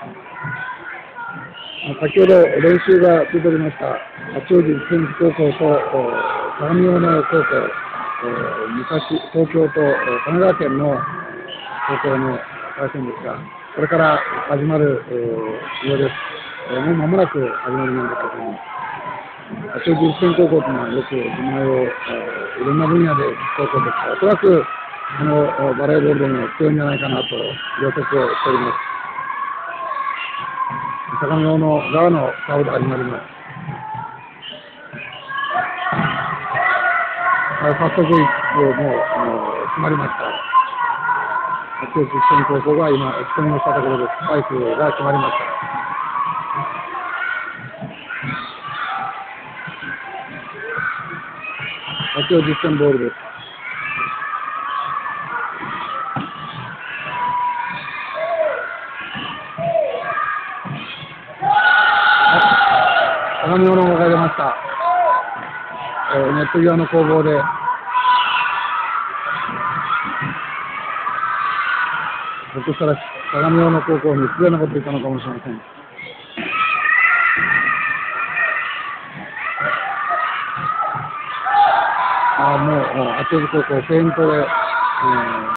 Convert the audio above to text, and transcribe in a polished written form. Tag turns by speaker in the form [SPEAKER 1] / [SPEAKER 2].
[SPEAKER 1] 先ほど練習が出ておりました八王子実践高校と相模大野高校、東京と神奈川県の高校の対戦ですが、これから始まるようです。もう間もなく始まるんですけども、八王子実践高校というのはよく名前をいろんな分野で高校ですから、おそらくバレーボールでも強いんじゃないかなと予測をしております。相模大野側のサーブで始まります。早速、もう決まりました。八王子実践高校が今、打ち込みをしたところで、スパイクが決まりました。八王子実践ボールです。相模大野が出ました。ネット際の攻防で、ひょっとしたら相模大野高校に失礼なこと言ったのかもしれません。もう八王子高校、フェイントで、